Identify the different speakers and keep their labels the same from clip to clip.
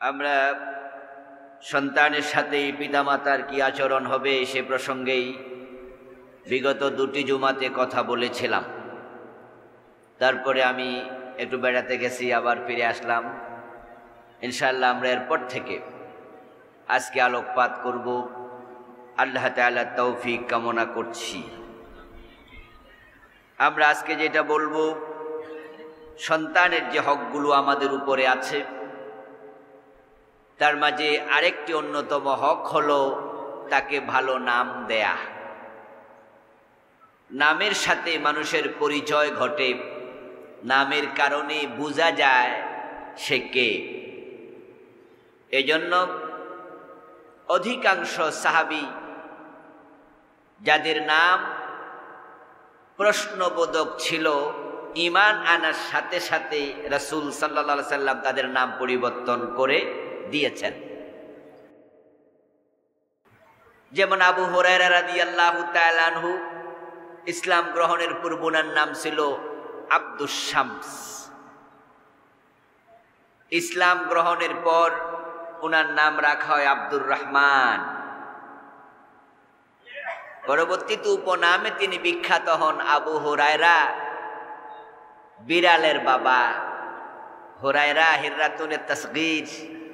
Speaker 1: আমরা সন্তানের সাথে পিতামাতার কি আচরণ হবে সে প্রসঙ্গেই বিগত দুটি জুমাতে কথা বলেছিলাম। তারপরে আমি একটু বেড়াতে গেছি, আবার ফিরে আসলাম। ইনশাআল্লাহ আমরা এরপর থেকে আজকে আলোকপাত করব। আল্লাহ তাআলার তৌফিক কামনা করছি। আমরা আজকে যেটা বলবো, সন্তানের যে হকগুলো আমাদের উপরে আছে তার মাঝে আরেকটি অন্যতম হক হলো তাকে ভালো নাম দেয়া। নামের সাথে মানুষের পরিচয় ঘটে, নামের কারণে বোঝা যায় সে কে। এজন্য অধিকাংশ সাহাবী যাদের নাম প্রশ্নবোধক ছিল, ঈমান আনার সাথে সাথে রাসূল সাল্লাল্লাহু আলাইহি সাল্লাম তাদের নাম পরিবর্তন করে দিয়েছেন। যেমন আবু হুরায়রা রাদিয়াল্লাহু তাআলা আনহু ইসলাম গ্রহণের পূর্ব ওনার নাম ছিল আব্দুস শামস। ইসলাম গ্রহণের পর ওনার নাম রাখা হয় আব্দুর রহমান। পরবর্তীতে উপনামে তিনি বিখ্যাত হন আবু হুরায়রা, বিড়ালের বাবা। হুরায়রা হিররাতুনে তাসগীর,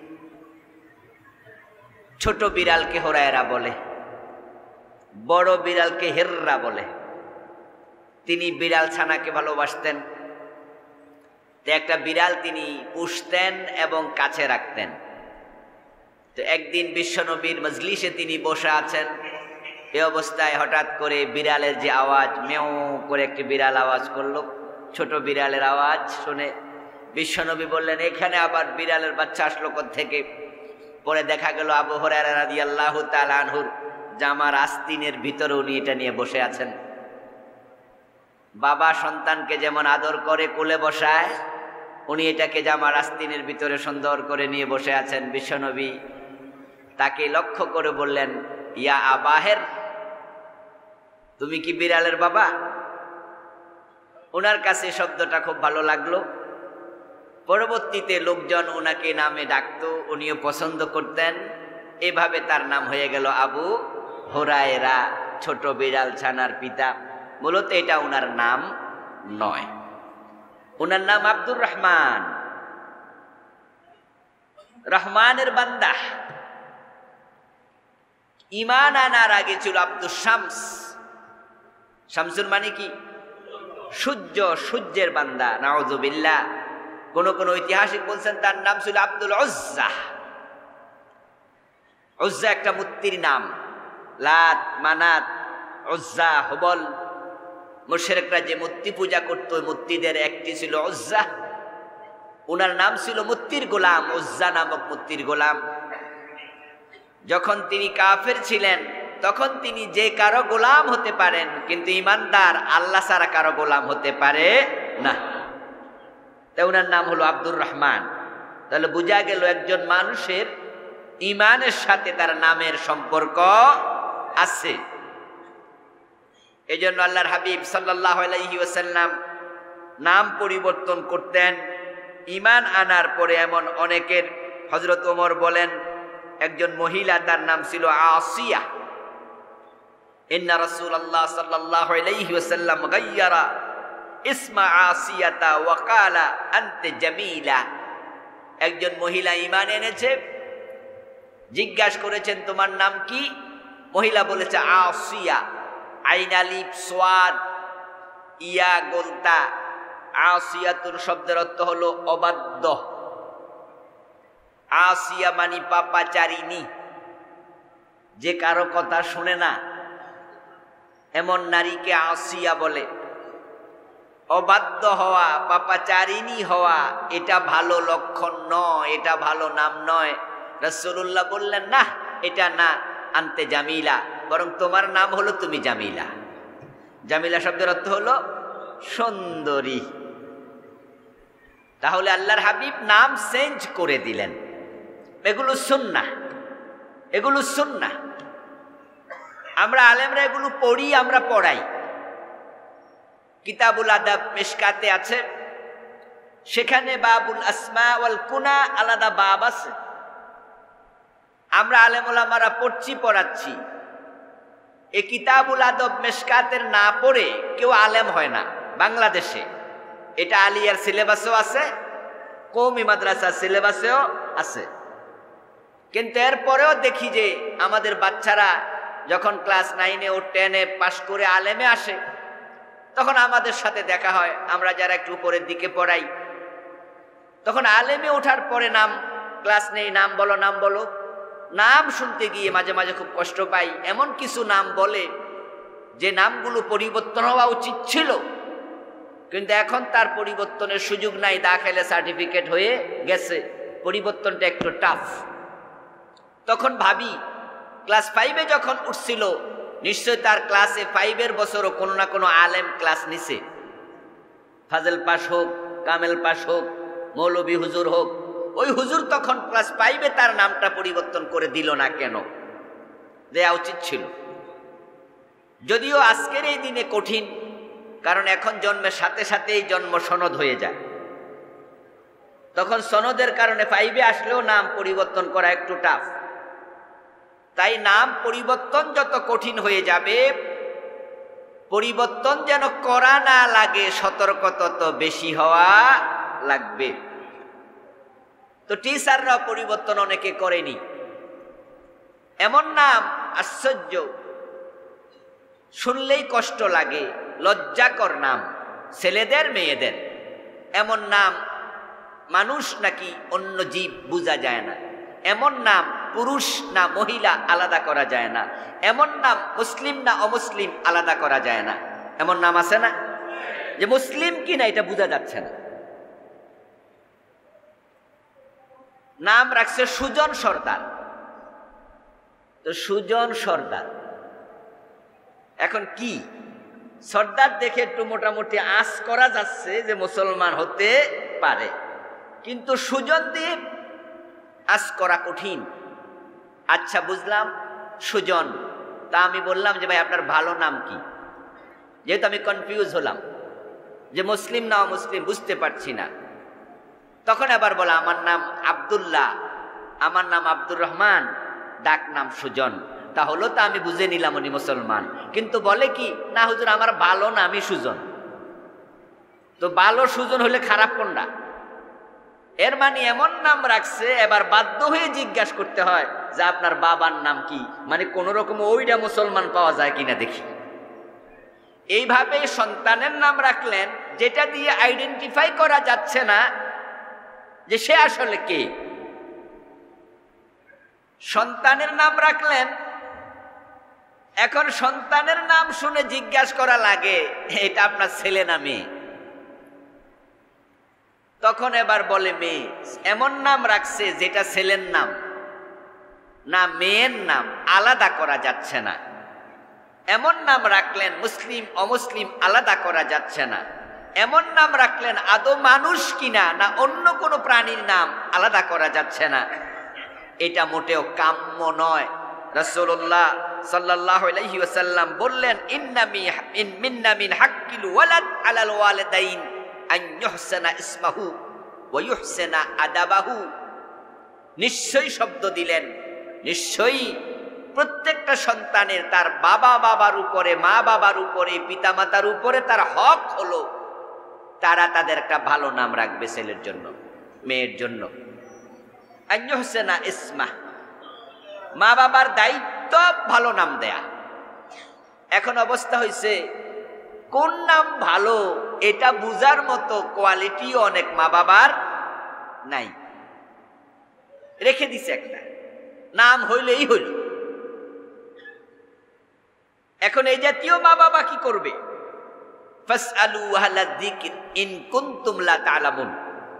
Speaker 1: ছোট বিড়ালকে হুরায়রা বলে, বড় বিড়ালকে হিররা বলে। তিনি বিড়াল ছানাকে ভালোবাসতেন, তো একটা বিড়াল তিনি পুষতেন এবং কাছে রাখতেন। তো একদিন বিশ্বনবীর মজলিসে তিনি বসে আছেন, এই অবস্থায় হঠাৎ করে বিড়ালের যে আওয়াজ, মেও করে একটি বিড়াল আওয়াজ করলো, ছোট বিড়ালের আওয়াজ শুনে বিশ্বনবী বললেন, এখানে আবার বিড়ালের বাচ্চা আসলো কোত্থেকে? পরে দেখা গেল আবু হুরায়রা রাদিয়াল্লাহু তাআলা আনহুর জামার আস্তিনের ভিতরে উনি এটা নিয়ে বসে আছেন। বাবা সন্তানকে যেমন আদর করে কোলে বসায়, উনি এটাকে জামার আস্তিনের ভিতরে সুন্দর করে নিয়ে বসে আছেন। বিশ্বনবী তাকে লক্ষ্য করে বললেন, ইয়া আবাহের, তুমি কি বিড়ালের বাবা? ওনার কাছে শব্দটা খুব ভালো লাগলো। পরবর্তীতে লোকজন ওনাকে নামে ডাকতো, উনিও পছন্দ করতেন। এভাবে তার নাম হয়ে গেল আবু হুরায়রা, ছোট বিড়াল ছানার পিতা। মূলত এটা ওনার নাম নয়, ওনার নাম আব্দুর রহমান, রহমানের বান্দা। ঈমান আনার আগে ছিল আব্দুস শামস। শামসুর মানে কি? সূর্য, সূর্যের বান্দা। নাউযুবিল্লাহ। কোন কোন ঐতিহাসিক বলছেন তার নাম ছিল আব্দুল উজ্জা। উজ্জা একটা মূর্তির নাম। লাত, মানাত, উজ্জা, হুবল, মুশরিকরা যে মূর্তি পূজা করত, ওই মূর্তিদের একটি ছিল উজ্জা। ওনার নাম ছিল মূর্তির গোলাম, উজ্জা নামক মূর্তির গোলাম। যখন তিনি কাফের ছিলেন তখন তিনি যে কারো গোলাম হতে পারেন, কিন্তু ঈমানদার আল্লাহ ছাড়া কারো গোলাম হতে পারে না। তাই ওনার নাম হলো আব্দুর রহমান। তাহলে বোঝা গেল একজন মানুষের ঈমানের সাথে তার নামের সম্পর্ক আছে। এই জন্য আল্লাহর হাবিব সাল্লাল্লাহু আলাইহি ওয়াসাল্লাম নাম পরিবর্তন করতেন ঈমান আনার পরে। এমন অনেকের, হযরত ওমর বলেন, একজন মহিলা তার নাম ছিল আসিয়া। ইন্না রাসূলুল্লাহ সাল্লাল্লাহু আলাইহি ওয়াসাল্লাম গায়্যারা ইসমা আসিয়াতা ওয়া ক্বালা আনতা জামিলা। একজন মহিলা ঈমান এনেছে, জিজ্ঞাসা করেছেন তোমার নাম কি? মহিলা বলেছে আসিয়া। আইন আলিফ সোয়াদ ইয়া গোলতা। আসিয়াতুর শব্দের অর্থ হলো অবাধ্য। আসিয়া মানি পাপাচারিণী, যে কারো কথা শুনে না, এমন নারীকে আসিয়া বলে। অবাধ্য হওয়া, পাপাচারিণী হওয়া, এটা ভালো লক্ষণ নয়, এটা ভালো নাম নয়। রাসূলুল্লাহ বললেন, না, এটা না, আনতে জামিলা, বরং তোমার নাম হলো তুমি জামিলা। জামিলা শব্দের অর্থ হলো সুন্দরী। তাহলে আল্লাহর হাবিব নাম চেঞ্জ করে দিলেন। এগুলো সুন্নাহ, এগুলো সুন্নাহ। আমরা আলেমরা এগুলো পড়ি, আমরা পড়াই। কিতাবুল আদাব মিশকাতে আছে, সেখানে বাবুল আসমা ওয়াল কুনা আলাদা বাব আছে। আমরা আলেম ওলামারা পড়ছি, পড়াচ্ছি, এই কিতাবুল আদব মেশকাতের না পড়ে কেউ আলেম হয় না বাংলাদেশে। এটা আলিয়ার সিলেবাসেও আছে, কওমি মাদ্রাসার সিলেবাসেও আছে। কিন্তু এরপরেও দেখি যে আমাদের বাচ্চারা যখন ক্লাস 9-এ ও 10-এ পাশ করে আলেমে আসে, তখন আমাদের সাথে দেখা হয়, আমরা যারা একটু উপরের দিকে পড়াই, তখন আলেমে ওঠার পরে নাম ক্লাস নেই, নাম বলো নাম বলো। নাম শুনতে গিয়ে মাঝে মাঝে খুব কষ্ট পাই। এমন কিছু নাম বলে যে নামগুলো পরিবর্তন হওয়া উচিত ছিল, কিন্তু এখন তার পরিবর্তনের সুযোগ নাই, দাখিলা সার্টিফিকেট হয়ে গেছে, পরিবর্তনটা একটু টাফ। তখন ভাবি ক্লাস 5-এ যখন উঠছিল, নিশ্চয় তার ক্লাসে 5-এর বছরও কোনো না কোনো আলেম ক্লাস নিছে। ফাজেল পাশ হোক, কামেল পাশ হোক, মৌলবী হুজুর হোক, ওই হুজুর তখন ক্লাস 5-এ তার নামটা পরিবর্তন করে দিল না কেন? দেয়া উচিত ছিল। যদিও আজকের এই দিনে কঠিন, কারণ এখন জন্মের সাথে সাথেই জন্ম সনদ হয়ে যায়। তখন সনদের কারণে 5-এ আসলেও নাম পরিবর্তন করা একটু টাফ। তাই নাম পরিবর্তন যত কঠিন হয়ে যাবে, পরিবর্তন যেন করা না লাগে সতর্ক তত বেশি হওয়া লাগবে। তো টিচাররা পরিবর্তন অনেকে করেনি। এমন নাম আশ্চর্য, শুনলেই কষ্ট লাগে, লজ্জাকর নাম, ছেলেদের মেয়েদের। এমন নাম মানুষ নাকি অন্য জীব বোঝা যায় না, এমন নাম পুরুষ না মহিলা আলাদা করা যায় না, এমন নাম মুসলিম না অমুসলিম আলাদা করা যায় না। এমন নাম আছে না যে মুসলিম কি না এটা বোঝা যাচ্ছে না। নাম রাখছে সুজন সর্দার। তো সুজন সর্দার এখন কি? সর্দার দেখে একটু মোটামুটি আঁচ করা যাচ্ছে যে মুসলমান হতে পারে, কিন্তু সুজন দিয়ে আঁচ করা কঠিন। আচ্ছা বুঝলাম সুজন, তা আমি বললাম যে ভাই আপনার ভালো নাম কি? যেহেতু আমি কনফিউজ হলাম যে মুসলিম না অমুসলিম বুঝতে পারছি না, তখন আবার বলা আমার নাম আব্দুল্লাহ, আমার নাম আব্দুর রহমান, ডাক নাম সুজন। তাহলে তো আমি বুঝে নিলাম উনি মুসলমান। কিন্তু বলে কি না হুজুর আমার ভালো নামই সুজন। তো ভালো সুজন হলে খারাপ কোনটা? এর মানে এমন নাম রাখছে, এবার বাধ্য হয়ে জিজ্ঞাসা করতে হয় যে আপনার বাবার নাম কি, মানে কোন রকম ওইটা মুসলমান পাওয়া যায় কিনা দেখি। এইভাবে সন্তানের নাম রাখলেন যেটা দিয়ে আইডেন্টিফাই করা যাচ্ছে না যে সে আসলে কে। সন্তানের নাম রাখলেন, এখন সন্তানের নাম শুনে জিজ্ঞাসা করা লাগে এটা আপনার ছেলে না মেয়ে? তখন এবার বলে মেয়ে। এমন নাম রাখছে যেটা ছেলের নাম না মেয়ের নাম আলাদা করা যাচ্ছে না। এমন নাম রাখলেন মুসলিম অমুসলিম আলাদা করা যাচ্ছে না। এমন নাম রাখলেন আদৌ মানুষ কিনা না অন্য কোনো প্রাণীর নাম আলাদা করা যাচ্ছে না। এটা মোটেও কাম্য নয়। রাসূলুল্লাহ সাল্লাল্লাহু আলাইহি ওয়াসাল্লাম বললেন মিন্না মিন হাক্কিল ওয়ালাদ আলাল ওয়ালিদাইন আন ইউহসানা ইসমাহু ওয়া ইউহসানা আদাবাহু। নিশ্চয়ই শব্দ দিলেন, নিশ্চয়ই প্রত্যেকটা সন্তানের তার বাবার উপরে, মা বাবার উপরে, পিতামাতার উপরে তার হক হলো তারা তাদের একটা ভালো নাম রাখবে, ছেলের জন্য মেয়ের জন্য। আন ইউহসানা ইসমাহ, মা বাবার দায়িত্ব ভালো নাম দেয়া। এখন অবস্থা হয়েছে কোন নাম ভালো এটা বুঝার মতো কোয়ালিটি অনেক মা বাবার নাই, রেখে দিছে একটা নাম হইলেই হইল। এখন এই জাতীয় মা বাবা কি করবে? ফাসআলু আহলা যিকর ইন কুনতুম লা তা'লামুন।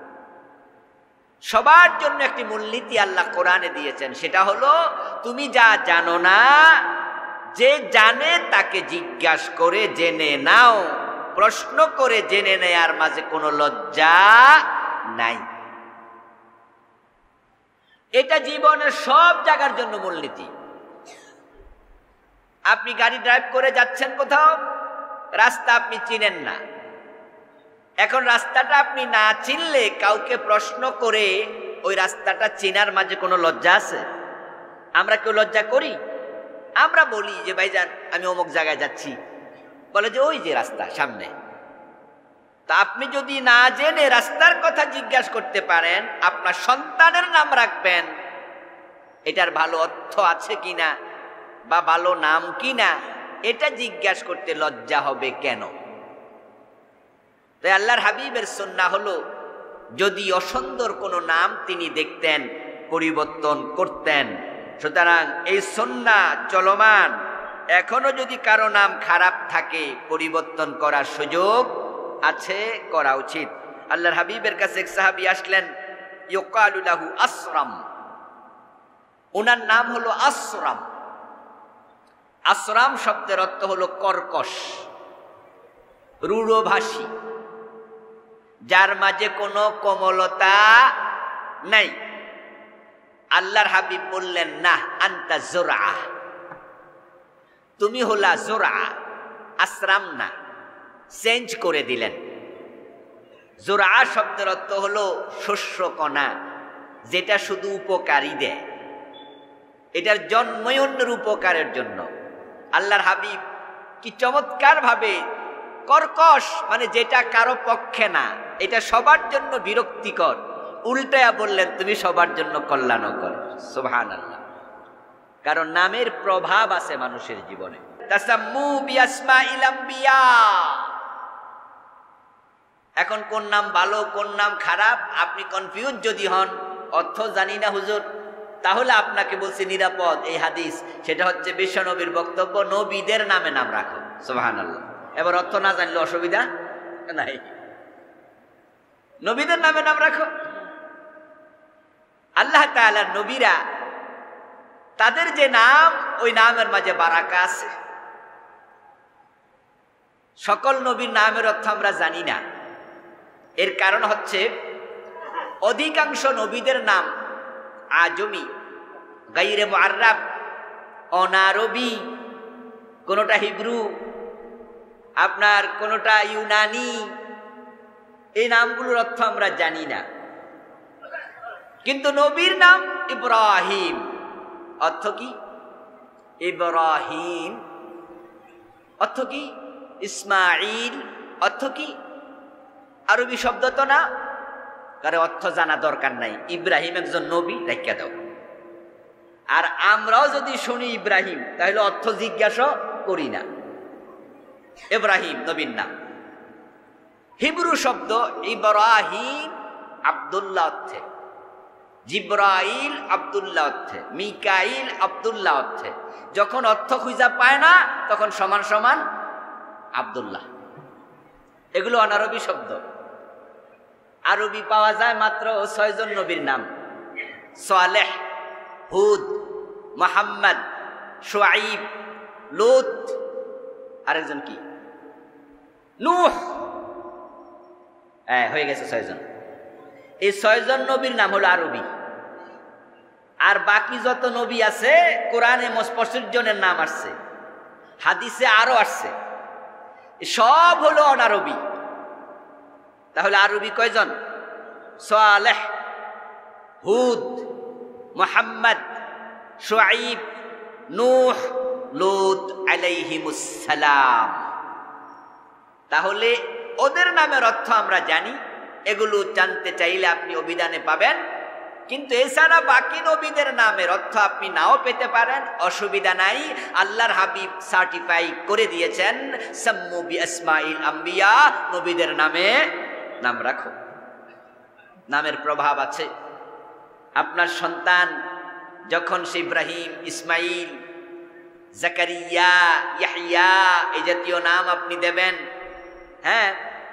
Speaker 1: সবার জন্য একটি মূলনীতি আল্লাহ কোরআনে দিয়েছেন, সেটা হলো তুমি যা জানো না, যে জানে তাকে জিজ্ঞাসা করে জেনে নাও। প্রশ্ন করে জেনে নেয়ার মাঝে কোনো লজ্জা নাই। এটা জীবনের সব জায়গার জন্য মূলনীতি। আপনি গাড়ি ড্রাইভ করে যাচ্ছেন কোথাও, রাস্তা আপনি চিনেন না। এখন রাস্তাটা আপনি না চিনলে কাউকে প্রশ্ন করে ওই রাস্তাটা চেনার মাঝে কোনো লজ্জা আছে? আমরা কেউ লজ্জা করি? আমরা বলি যে ভাইজান আমি অমুক জায়গায় যাচ্ছি, বলে যে ওই যে রাস্তা সামনে। তা আপনি যদি না জেনে রাস্তার কথা জিজ্ঞাসা করতে পারেন, আপনার সন্তানের নাম রাখবেন, এটার ভালো অর্থ আছে কিনা বা ভালো নাম কিনা, এটা জিজ্ঞাসা করতে লজ্জা হবে কেন? তাই আল্লাহর হাবিবের সুন্নাহ হলো যদি অসুন্দর কোনো নাম তিনি দেখতেন পরিবর্তন করতেন। সুতরাং এই সুন্নাহ চলমান, এখনো যদি কারো নাম খারাপ থাকে পরিবর্তন করার সুযোগ আছে, করা উচিত। আল্লাহর হাবিবের কাছে এক সাহাবী আসলেন, ইউকালু লাহু আসরাম, ওনার নাম হলো আসরাম। আসরাম শব্দের অর্থ হলো কর্কশ, রূঢ়ভাষী, যার মাঝে কোনো কোমলতা নাই। আল্লাহর হাবিব বললেন, না আনতা জোরা, তুমি হলা জোরা, আসরাম না, চেঞ্জ করে দিলেন। জোরা শব্দের অর্থ হলো শস্যকণা, যেটা শুধু উপকারী দেয়, এটার জন্মই অন্যের উপকারের জন্য। আল্লাহর হাবিব কি চমৎকার ভাবে কর্কশ, মানে যেটা কারো পক্ষে না, এটা সবার জন্য বিরক্তিকর, উল্টায়া বললেন তুমি সবার জন্য কল্যাণকর। সুবহানাল্লাহ। কারণ নামের প্রভাব আছে মানুষের জীবনে। তাসাম্মু বিআসমাইল আম্বিয়া। এখন কোন নাম ভালো কোন নাম খারাপ আপনি কনফিউজ যদি হন, অর্থ জানি না হুজুর, তাহলে আপনাকে বলছি নিরাপদ এই হাদিস, সেটা হচ্ছে বিশ্বনবীর বক্তব্য, নবীদের নামে নাম রাখো। সুবহানাল্লাহ। এবার অর্থ না জানলে অসুবিধা নাই, নবীদের নামে নাম রাখো। আল্লাহ তাআলার নবীরা, তাদের যে নাম, ওই নামের মাঝে বারাকা আছে। সকল নবীর নামের অর্থ আমরা জানি না। এর কারণ হচ্ছে অধিকাংশ নবীদের নাম আজমি, গায়রে মুআররাব, অনারবি, কোনটা হিব্রু, আপনার কোনটা ইউনানি। এই নামগুলোর অর্থ আমরা জানি না। কিন্তু নবীর নাম ইব্রাহিম, অর্থ কি? ইব্রাহিম অর্থ কি? ইসমাইল অর্থ কি? আরবি শব্দ তো না, কারণ অর্থ জানা দরকার নাই। ইব্রাহিম একজন নবী, রেখে দাও। আর আমরাও যদি শুনি ইব্রাহিম, তাহলে অর্থ জিজ্ঞাসা করি না। ইব্রাহিম নবীর নাম। হিব্রু শব্দ ইব্রাহিম আব্দুল্লাহ অর্থে, জিব্রাইল আব্দুল্লাহ অর্থে, মিকাইল আব্দুল্লাহ অর্থে। যখন অর্থ খুঁজা পায় না, তখন সমান সমান আব্দুল্লাহ। এগুলো অনারবি শব্দ। আরবি পাওয়া যায় মাত্র 6 জন নবীর নাম: সালেহ, হুদ, মুহাম্মদ, শুআইব, লূত, আরেকজন কি? নূহ। হয়ে গেছে 6 জন। এই 6 জন নবীর নাম হলো আরবি। আর বাকি যত নবী আছে, কোরআনে 65 জনের নাম আসছে, হাদিসে আরো আসছে, সব হলো অনারবি। তাহলে আরবি কয়জন? সালেহ, হুদ, মুহাম্মদ, শুআইব, নূহ, লূত আলাইহিমুস সালাম। তাহলে ওদের নামের অর্থ আমরা জানি। এগুলো জানতে চাইলে আপনি অভিধানে পাবেন। কিন্তু এছাড়া বাকি নবীদের নামের অর্থ আপনি নাও পেতে পারেন, অসুবিধা নাই। আল্লাহর হাবিব সার্টিফাই করে দিয়েছেন, সাম্মু বিআসমাইল আম্বিয়া, নবীদের নামে নাম রাখো। নামের প্রভাব আছে। আপনার সন্তান যখন সে ইব্রাহিম, ইসমাইল, জাকারিয়া, ইয়াহইয়া এই জাতীয় নাম আপনি দেবেন, হ্যাঁ,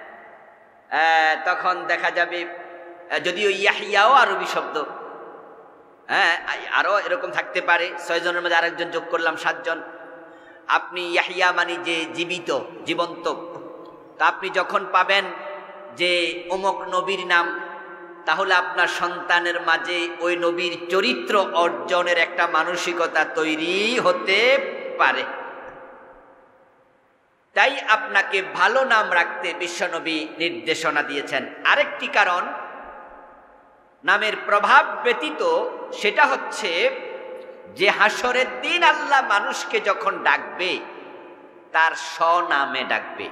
Speaker 1: তখন দেখা যাবে, যদিও ইয়াহইয়াও আরবি শব্দ, হ্যাঁ, আরো এরকম থাকতে পারে। 6 জনের মধ্যে আরেকজন যোগ করলাম, 7 জন। আপনি ইয়াহইয়া মানে যে জীবিত, জীবন্ত। তা আপনি যখন পাবেন যে অমুক নবীর নাম, তাহলে আপনার সন্তানের মাঝে ওই নবীর চরিত্র অর্জনের একটা মানসিকতা তৈরি হতে পারে। তাই আপনাকে ভালো নাম রাখতে বিশ্বনবী নির্দেশনা দিয়েছেন। আরেকটি কারণ নামের প্রভাব ব্যতীত, সেটা হচ্ছে যে হাসরের দিন আল্লাহ মানুষকে যখন ডাকবে তার স্বনামে ডাকবে,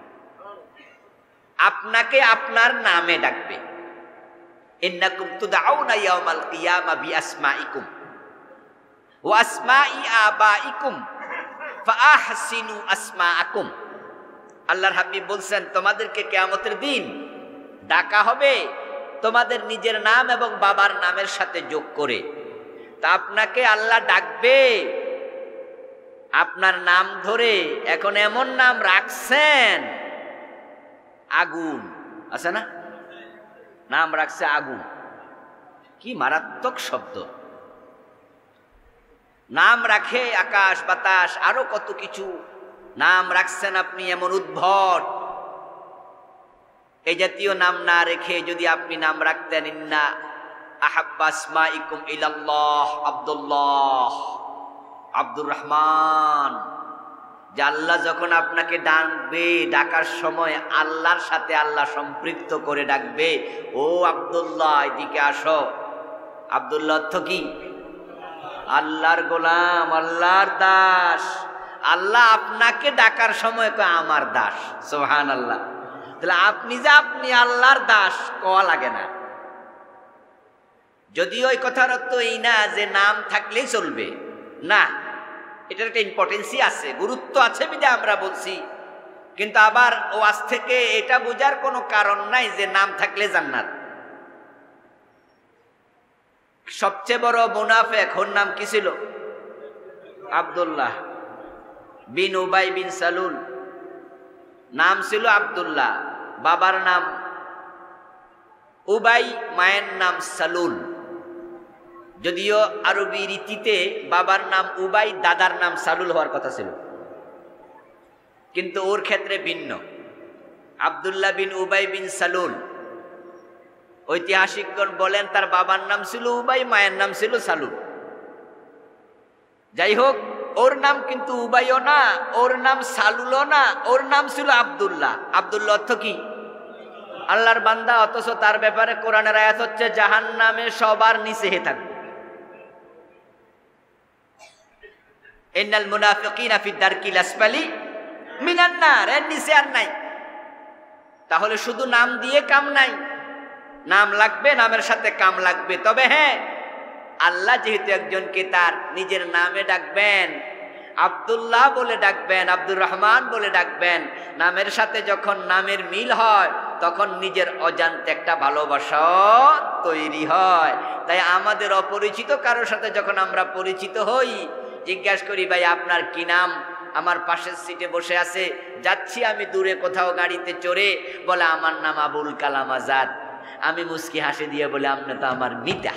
Speaker 1: আপনাকে আপনার নামে ডাকবে। ইন্নাকুম তুদআউনা ইয়াওমাল কিয়ামা বিআসমাইকুম ওয়া আসমাই আবাইকুম ফাআহসিনু আসমাআকুম। আল্লাহর হাবিব বলছেন, তোমাদেরকে কিয়ামতের দিন ডাকা হবে তোমাদের নিজের নাম এবং বাবার নামের সাথে যোগ করে। তা আপনাকে আল্লাহ ডাকবে আপনার নাম ধরে। এখন এমন নাম রাখছেন, আগুন আছে না, নাম রাখছে আগুন। কি মারাত্মক শব্দ! নাম রাখে আকাশ বাতাস আরো কত কিছু নাম রাখছেন আপনি, এমন উদ্ভট। এই জাতীয় নাম না রেখে যদি আপনি নাম রাখতেন, ইন্না আহাব্বা আসমাইকুম ইলাল্লাহ আব্দুল্লাহ, আব্দুর রহমান, যে আল্লাহ যখন আপনাকে ডাকবে, ডাকার সময় আল্লাহর সাথে আল্লাহ সম্পৃক্ত করে ডাকবে, ও আব্দুল্লাহ এদিকে আসো। আব্দুল্লাহ অর্থ কি? আল্লাহর গোলাম, আল্লাহর দাস। আল্লাহ আপনাকে ডাকার সময় কয় আমার দাস। সুবহানাল্লাহ। তাহলে আপনি যে আপনি আল্লাহর দাস কওয়া লাগে না। যদিও এই কথার অর্থ এই না যে নাম থাকলেই চলবে, না, এটার একটা ইম্পর্টেন্সই আছে, গুরুত্ব আছে বিধে আমরা বলছি। কিন্তু আবার ওয়াজ থেকে এটা বোঝার কোনো কারণ নাই যে নাম থাকলে জান্নাত। সবচেয়ে বড় মুনাফিক, ওর নাম কি ছিল? আব্দুল্লাহ বিন উবাই বিন সালুল। নাম ছিল আব্দুল্লাহ, বাবার নাম উবাই, মায়ের নাম সালুল। যদিও আরবি রীতিতে বাবার নাম উবাই, দাদার নাম সালুল হওয়ার কথা ছিল, কিন্তু ওর ক্ষেত্রে ভিন্ন। আব্দুল্লাহ বিন উবাই বিন সালুল, ঐতিহাসিকগণ বলেন তার বাবার নাম ছিল উবাই, মায়ের নাম ছিল সালুল। যাই হোক, ওর নাম কিন্তু উবাইও না, ওর নাম সালুলও না, ওর নাম ছিল আব্দুল্লাহ। আব্দুল্লাহ অর্থ কি? আল্লাহর বান্দা। অথচ তার ব্যাপারে কোরআনের আয়াত হচ্ছে জাহান্নামে সবার নিচে হে থাকবে। ইন্নাল মুনাফিকিনা ফি দারকিল আসফালি মিনান নার, এর নিচে আর নাই। তাহলে শুধু নাম দিয়ে কাম নাই, নাম লাগবে, নামের সাথে কাম লাগবে। তবে হ্যাঁ, আল্লাহ যেহেতু একজনকে তার নিজের নামে ডাকবেন, আব্দুল্লাহ বলে ডাকবেন, আব্দুর রহমান বলে ডাকবেন, নামের সাথে যখন নামের মিল হয় তখন নিজের অজান্তে একটা ভালোবাসা তৈরি হয়। তাই আমাদের অপরিচিত কারোর সাথে যখন আমরা পরিচিত হই, জিজ্ঞাসা করি, ভাই আপনার কি নাম? আমার পাশের সিটে বসে আছে, যাচ্ছি আমি দূরে কোথাও গাড়িতে চড়ে, বলে আমার নাম আবুল কালাম আজাদ। আমি মুস্কি হাসি দিয়ে বলে আপনি তো আমার মিতা।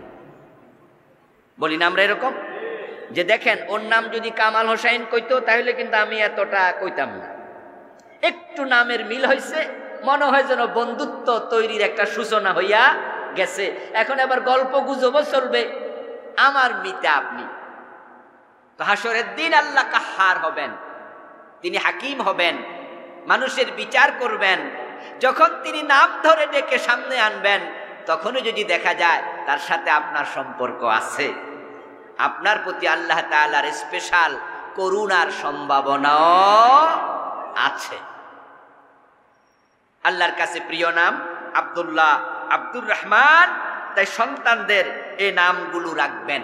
Speaker 1: বলি না আমরা এরকম? যে দেখেন, ওর নাম যদি কামাল হোসাইন কইতো তাহলে কিন্তু আমি এতটা কইতাম না। একটু নামের মিল হয়েছে, মনে হয় যেন বন্ধুত্ব তৈরির একটা সূচনা হইয়া গেছে। এখন আবার গল্প গুজবও চলবে, আমার মিতা আপনি। তো হাসরের দিন আল্লাহ কাহার হবেন, তিনি হাকিম হবেন, মানুষের বিচার করবেন। যখন তিনি নাম ধরে ডেকে সামনে আনবেন, তখনও যদি দেখা যায় তার সাথে আপনার সম্পর্ক আছে, আপনার প্রতি আল্লাহ তাআলার স্পেশাল করুণার সম্ভাবনাও আছে। আল্লাহর কাছে প্রিয় নাম আব্দুল্লাহ, আব্দুর রহমান। তাই সন্তানদের এই নামগুলো রাখবেন।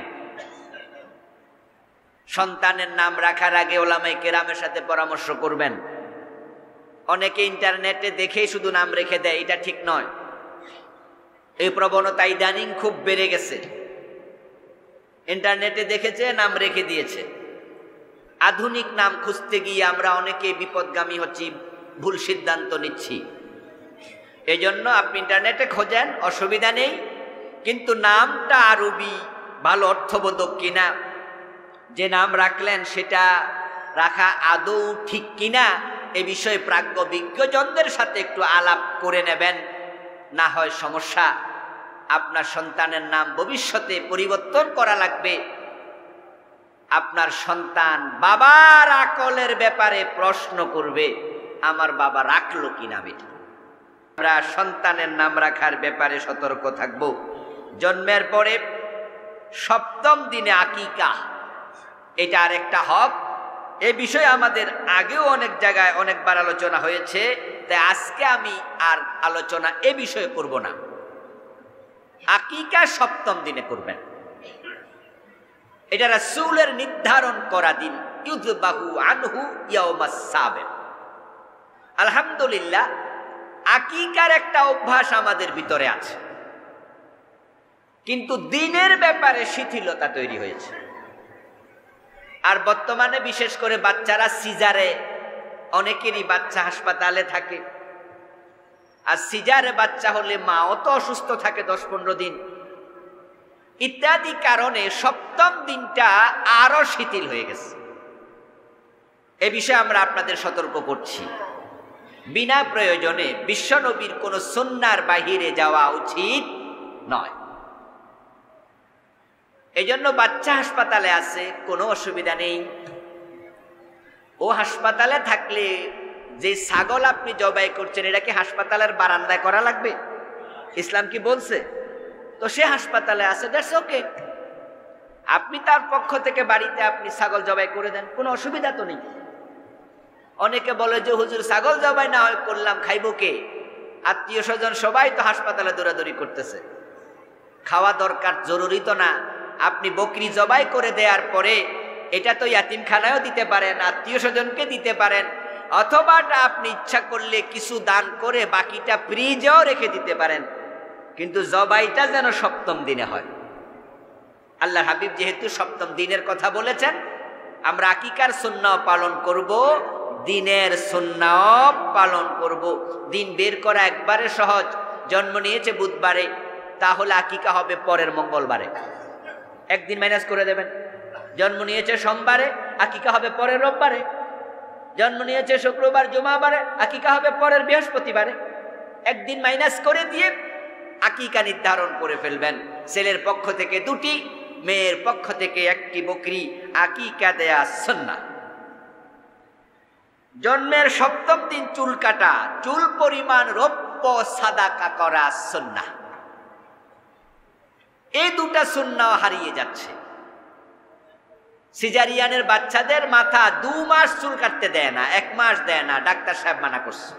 Speaker 1: সন্তানের নাম রাখার আগে ওলামায়ে কেরামের সাথে পরামর্শ করবেন। অনেকে ইন্টারনেটে দেখেই শুধু নাম রেখে দেয়, এটা ঠিক নয়। এই প্রবণতা ইদানিং খুব বেড়ে গেছে। ইন্টারনেটে দেখেছে, নাম রেখে দিয়েছে। আধুনিক নাম খুঁজতে গিয়ে আমরা অনেকে বিপদগামী হচ্ছি, ভুল সিদ্ধান্ত নিচ্ছি। এই জন্য আপনি ইন্টারনেটে খোঁজেন, অসুবিধা নেই, কিন্তু নামটা আরবি ভালো অর্থবোধক কিনা, যে নাম রাখলেন সেটা রাখা আদৌ ঠিক কিনা, এ বিষয়ে প্রাজ্ঞ বিজ্ঞজনদের সাথে একটু আলাপ করে নেবেন, না হয় সমস্যা। আপনার সন্তানের নাম ভবিষ্যতে পরিবর্তন করা লাগবে। আপনার সন্তান বাবার আকলের ব্যাপারে প্রশ্ন করবে, আমার বাবা রাখলো কি নাম। এটা আমরা সন্তানের নাম রাখার ব্যাপারে সতর্ক থাকব। জন্মের পরে সপ্তম দিনে আকিকা, এটা আরেকটা হক। এ বিষয়ে আমাদের আগেও অনেক জায়গায় অনেকবার আলোচনা হয়েছে, তাই আজকে আমি আর আলোচনা এ বিষয়ে করব না। আকিকা সপ্তম দিনে করবেন, এটা রাসূলের নির্ধারণ করা দিন। ইউযবাহু আনহু ইয়াউমাস সাবিক। আলহামদুলিল্লাহ, আকিকার একটা অভ্যাস আমাদের ভিতরে আছে, কিন্তু দিনের ব্যাপারে শিথিলতা তৈরি হয়েছে। আর বর্তমানে বিশেষ করে বাচ্চারা সিজারে, অনেকেরই বাচ্চা হাসপাতালে থাকে, আর সিজারে বাচ্চা হলে মা অত অসুস্থ থাকে 10-15 দিন ইত্যাদি কারণে সপ্তম দিনটা আরো শিথিল হয়ে গেছে। এ বিষয়ে আমরা আপনাদের সতর্ক করছি, বিনা প্রয়োজনে বিশ্বনবীর কোন সুন্নাহর বাহিরে যাওয়া উচিত নয়। এজন্য বাচ্চা হাসপাতালে আছে, কোনো অসুবিধা নেই। ও হাসপাতালে থাকলে যে ছাগল আপনি জবাই করছেন, এটা কি হাসপাতালের বারান্দায় করা লাগবে? ইসলাম কি বলছে? তো সে হাসপাতালে আছে, দ্যাটস ওকে। আপনি তার পক্ষ থেকে বাড়িতে আপনি ছাগল জবাই করে দেন, কোনো অসুবিধা তো নেই। অনেকে বলে যে হুজুর ছাগল জবাই না হয় করলাম, খাইবো কে? আত্মীয় স্বজন সবাই তো হাসপাতালে দৌড়াদৌড়ি করতেছে, খাওয়া দরকার জরুরি তো না। আপনি বকরি জবাই করে দেওয়ার পরে এটা তো ইয়াতিমখানায়ও দিতে পারেন, আত্মীয় স্বজনকে দিতে পারেন, অথবা আপনি ইচ্ছা করলে কিছু দান করে বাকিটা ফ্রিজেও রেখে দিতে পারেন, কিন্তু জবাইটা যেন সপ্তম দিনে হয়। আল্লাহ হাবিব যেহেতু সপ্তম দিনের কথা বলেছেন, আমরা আকিকার সুন্নাহ পালন করব, দিনের সুন্নাহ পালন করব। দিন বের করা একবারে সহজ। জন্ম নিয়েছে বুধবারে, তাহলে আকিকা হবে পরের মঙ্গলবারে, একদিন মাইনাস করে দেবেন। জন্ম নিয়েছে সোমবারে, আকিকা হবে পরের রোববারে। জন্ম নিয়েছে শুক্রবার জুমাবারে, আকিকা হবে পরের বৃহস্পতিবারে। একদিন মাইনাস করে দিয়ে আকিকা নির্ধারণ করে ফেলবেন। ছেলের পক্ষ থেকে 2টি, মেয়ের পক্ষ থেকে 1টি বকরি আকিকা দেয়া সুন্নাহ। জন্মের সপ্তম দিন চুল কাটা, চুল পরিমাণ রৌপ্য সাদাকা করা সুন্নাহ। এই 2টা সুন্নাহ হারিয়ে যাচ্ছে। সিজারিয়ানের বাচ্চাদের মাথা 2 মাস চুল কাটতে দেয় না, 1 মাস দেয় না, ডাক্তার সাহেব মানা করছে,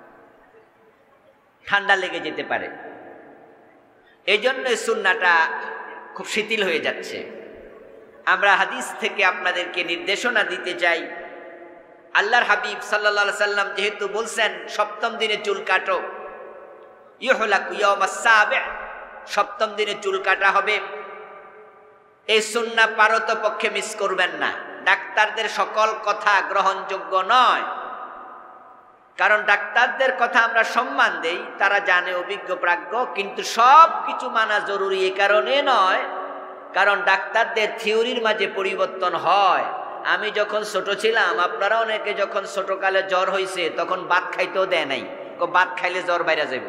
Speaker 1: ঠান্ডা লেগে যেতে পারে। এই জন্য সুন্নাহটা খুব শিথিল হয়ে যাচ্ছে। আমরা হাদিস থেকে আপনাদেরকে নির্দেশনা দিতে চাই। আল্লাহর হাবিব সাল্লাল্লাহু আলাইহি সাল্লাম যেহেতু বলছেন সপ্তম দিনে চুল কাটো, ইউহলাকু ইয়াউমাস সাবিক, সপ্তম দিনে চুল কাটা হবে। এই সুন্নাহ পারতপক্ষে মিস করবেন না। ডাক্তারদের সকল কথা গ্রহণযোগ্য নয়, কারণ ডাক্তারদের কথা আমরা সম্মান দেই, তারা জানে, অভিজ্ঞ প্রাজ্ঞ, কিন্তু সব কিছু মানা জরুরি এই কারণে নয়, কারণ ডাক্তারদের থিওরির মাঝে পরিবর্তন হয়। আমি যখন ছোট ছিলাম, আপনারা অনেকে যখন ছোটকালে জ্বর হয়েছে তখন ভাত খাইতেও দেয় নাই, ভাত খাইলে জ্বর বাইরে যাবে।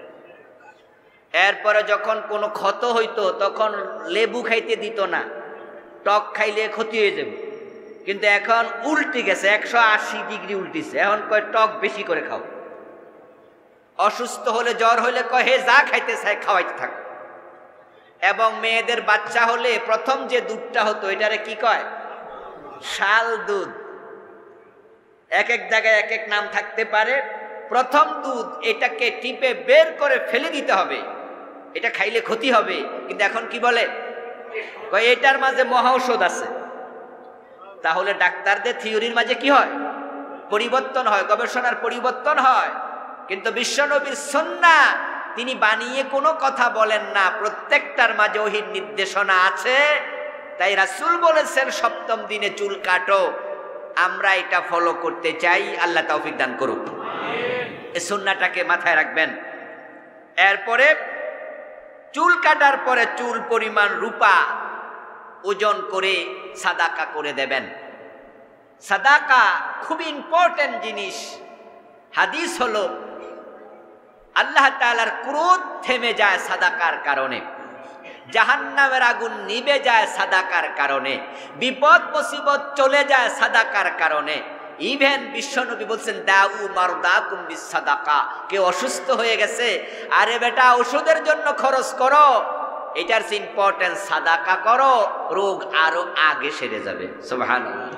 Speaker 1: এরপরে যখন কোনো ক্ষত হইতো তখন লেবু খাইতে দিত না, টক খাইলে ক্ষতি হয়ে যাবে। কিন্তু এখন উল্টে গেছে, 180 ডিগ্রি উল্টিছে, এখন কয় টক বেশি করে খাও। অসুস্থ হলে, জ্বর হলে কয় হে যা খাইতে চায় খাওয়াইতে থাক। এবং মেয়েদের বাচ্চা হলে প্রথম যে দুধটা হতো এটারে কি কয়? শাল দুধ। এক এক জায়গায় এক এক নাম থাকতে পারে। প্রথম দুধ, এটাকে টিপে বের করে ফেলে দিতে হবে, এটা খাইলে ক্ষতি হবে। কিন্তু এখন কি বলে? এটার মাঝে মহা ঔষধ আছে। তাহলে ডাক্তারদের থিওরির মাঝে কি হয়? পরিবর্তন হয়, গবেষণার পরিবর্তন হয়। কিন্তু বিশ্বনবীর সুন্নাহ, তিনি বানিয়ে কোনো কথা বলেন না, প্রত্যেকটার মাঝে ওহীর নির্দেশনা আছে। তাই রাসূল বলেছেন সপ্তম দিনে চুল কাটো, আমরা এটা ফলো করতে চাই। আল্লাহ তৌফিক দান করুক। এই সুন্নাহটাকে মাথায় রাখবেন। এরপরে চুল কাটার পরে চুল পরিমাণ রূপা ওজন করে সাদাকা করে দেবেন। সাদাকা খুব ইম্পর্টেন্ট জিনিস। হাদিস হলো আল্লাহ তাআলার ক্রোধ থেমে যায় সাদাকার কারণে, জাহান্নামের আগুন নিভে যায় সাদাকার কারণে, বিপদ মুসিবত চলে যায় সাদাকার কারণে। ইভেন বিশ্বনবী বলছেন দাউ মারদাকুম বিসাদাকা। কেউ অসুস্থ হয়ে গেছে, আরে বেটা ওষুধের জন্য খরচ করো, এটার ইম্পর্টেন্স, সাদাকা করো, রোগ আরো আগে সেরে যাবে। সুবহানাল্লাহ।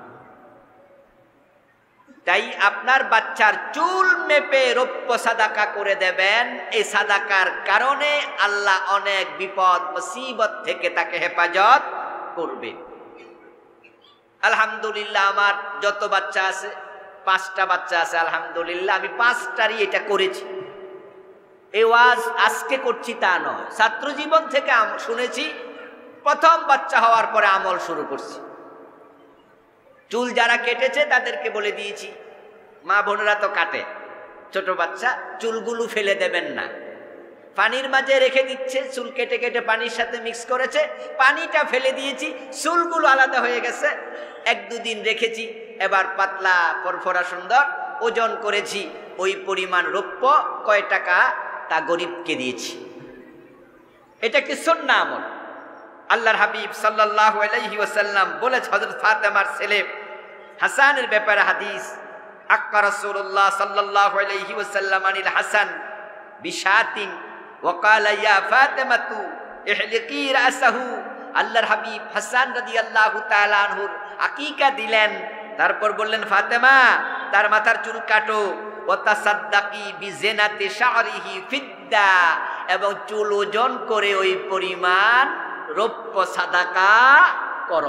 Speaker 1: তাই আপনার বাচ্চার চুল মেপে রৌপ্য সাদাকা করে দেবেন। এই সাদাকার কারণে আল্লাহ অনেক বিপদ মুসিবত থেকে তাকে হেফাজত করবে। আলহামদুলিল্লাহ, আমার যত বাচ্চা আছে, 5টা বাচ্চা আছে, আলহামদুলিল্লাহ আমি 5টারই এটা করেছি। এই ওয়াজ আজকে করছি তা নয়, ছাত্র জীবন থেকে শুনেছি, প্রথম বাচ্চা হওয়ার পরে আমল শুরু করছি। চুল যারা কেটেছে তাদেরকে বলে দিয়েছি, মা বোনেরা তো কাটে, ছোট বাচ্চা চুলগুলো ফেলে দেবেন না, পানির মাঝে রেখে দিচ্ছে, চুল কেটে কেটে পানির সাথে মিক্স করেছে, পানিটা ফেলে দিয়েছি, চুলগুলো আলাদা হয়ে গেছে। 1-2 দিন রেখেছি, এবার পাতলা ফরফরা সুন্দর ওজন করেছি, ওই পরিমাণ রৌপ্য কয় টাকা তা গরিবকে দিয়েছি। এটা কি সুন্নাহ আমল। আল্লাহর হাবিব সাল্লাল্লাহু আলাইহি ওয়াসাল্লাম বলেছে, হযরত ফাতেমার ছেলে হাসানের ব্যাপারে হাদিস, আক্কা রাসূলুল্লাহ সাল্লাল্লাহু আলাইহি ওয়াসাল্লাম আনিল হাসান বিশাতিন ওয়া ক্বালা ইয়া ফাতেমাতু ইহলিকি রাসাহু। আল্লাহর হাবিব হাসান রাদিয়াল্লাহু তাআলা আনহুর আকিকা দিলেন, তারপর বললেন, ফাতেমা তার মাথার চুল কাটো, ওয়া তাসাদ্দাকি বিজিনাতি শা'রিহি ফিদ্দা, এবং চুল ওজন করে ওই পরিমাণ রৌপ্য সাদাকা করো।